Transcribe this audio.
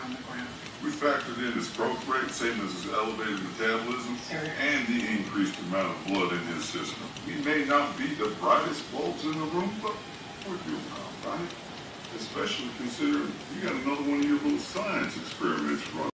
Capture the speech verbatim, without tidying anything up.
on the ground. We factored in his growth rate, same as his elevated metabolism, Sure. and the increased amount of blood in his system. We may not be the brightest bulbs in the room, but we're doing all right. Especially considering you got another one of your little science experiments running.